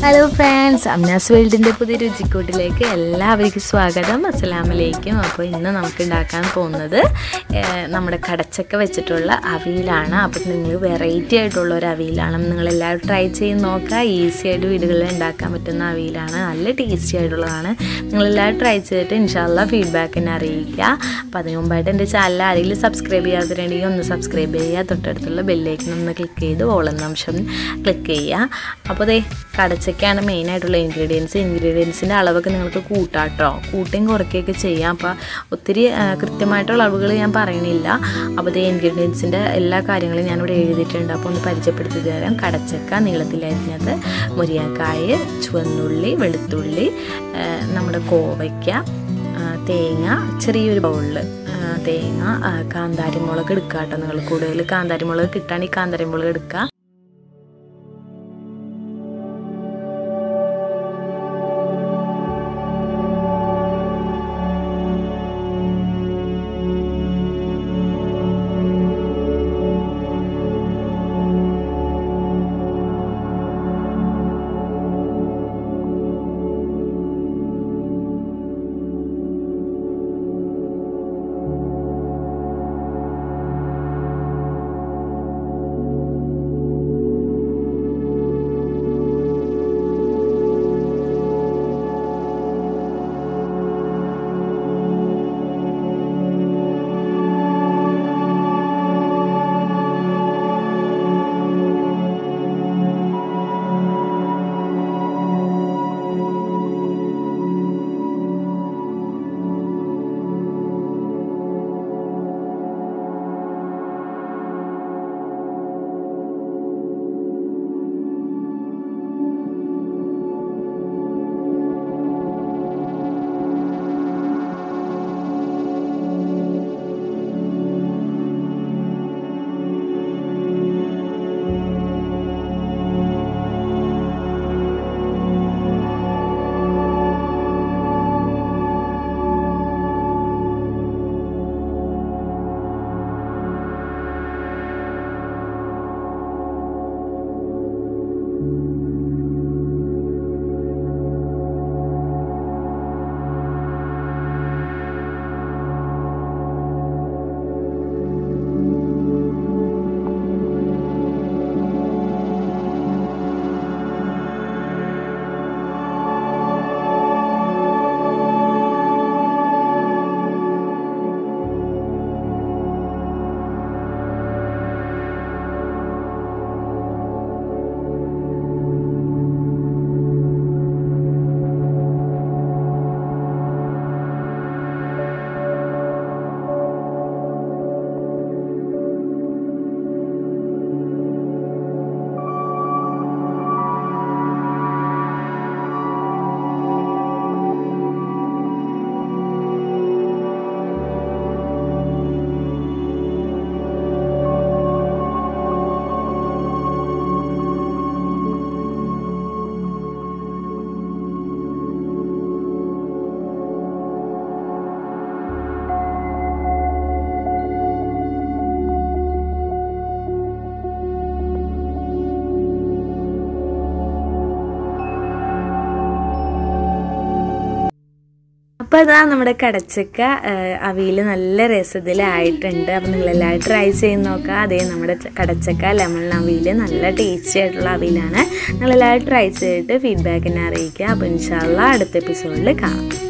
Hello friends, Amnas വേൾഡിൻ്റെ പുതിയ രുചിക്കൂട്ടിലേക്ക് എല്ലാവർക്കും സ്വാഗതം. അസ്സലാമലൈക്കും. അപ്പോൾ ഇന്ന് നമുക്ക് ഉണ്ടാക്കാൻ പോകുന്നത് നമ്മുടെ കടച്ചക്ക വെച്ചിട്ടുള്ള അവിയലാണ്. അപ്പോൾ നിങ്ങൾ വെറൈറ്റി ആയിട്ടുള്ള ഒരു അവിയലാണ്. നിങ്ങളെല്ലാവരും ട്രൈ ചെയ്ത് നോക്കുക. ഈസി ആയിട്ട് വീടുകളിൽ ഉണ്ടാക്കാൻ പറ്റുന്ന അവിയലാണ്. നല്ല ടേസ്റ്റി ആയിട്ടുള്ളതാണ്. നിങ്ങളെല്ലാവരും ട്രൈ ചെയ്തിട്ട് ഇൻഷാല്ലാ ഫീഡ്ബാക്ക് എന്നെ അറിയിക്കുക. അപ്പോൾ അതിന് മുമ്പായിട്ട് എൻ്റെ ചാനൽ ആരെങ്കിലും സബ്സ്ക്രൈബ് ചെയ്യാത്തവരുണ്ടെങ്കിൽ ഒന്ന് സബ്സ്ക്രൈബ് ചെയ്യുക. തൊട്ടടുത്തുള്ള ബെല്ലൈക്കൺ ഒന്ന് ക്ലിക്ക് ചെയ്ത് ഓൾ എന്ന അംശം ക്ലിക്ക് ചെയ്യുക. അപ്പോൾ ദേ കടച്ചക്കയാണ് മെയിനായിട്ടുള്ള ഇൻഗ്രീഡിയൻസിൻ്റെ അളവൊക്കെ നിങ്ങൾക്ക് കൂട്ടാട്ടോ, കൂട്ടുകയും കുറയ്ക്കുകയൊക്കെ ചെയ്യാം. അപ്പോൾ ഒത്തിരി കൃത്യമായിട്ടുള്ള അളവുകൾ ഞാൻ പറയണില്ല. അപ്പോൾ ഇത് ഇൻഗ്രീഡിയൻസിൻ്റെ എല്ലാ കാര്യങ്ങളും ഞാനിവിടെ എഴുതിയിട്ടുണ്ട്. അപ്പോൾ ഒന്ന് പരിചയപ്പെടുത്തി തരാം. കടച്ചക്ക നീളത്തിലരിഞ്ഞത്, മുരിങ്ങക്കായ, ചുവന്നുള്ളി, വെളുത്തുള്ളി, നമ്മുടെ കോവയ്ക്ക, തേങ്ങ ചെറിയൊരു ബൗളിൽ തേങ്ങ, കാന്താരിമുളക് എടുക്കുക കേട്ടോ. നിങ്ങൾ കൂടുതൽ കാന്താരിമുളക് കിട്ടുകയാണെങ്കിൽ കാന്താരിമുളക് എടുക്കുക. അപ്പോൾ അതാ നമ്മുടെ കടച്ചക്ക അവിയൽ നല്ല രസത്തിലായിട്ടുണ്ട്. അപ്പോൾ നിങ്ങളെല്ലാവരും ട്രൈ ചെയ്ത് നോക്കുക. അതേ നമ്മുടെ കടച്ചക്ക ലെമൺ അവിയൽ നല്ല ടേസ്റ്റി ആയിട്ടുള്ള അവിയലാണ്. നിങ്ങളെല്ലാവരും ട്രൈ ചെയ്തിട്ട് ഫീഡ്ബാക്ക് എന്നെ അറിയിക്കുക. അപ്പോൾ ഇൻഷാ അല്ലാഹ് അടുത്ത എപ്പിസോഡിൽ കാണാം.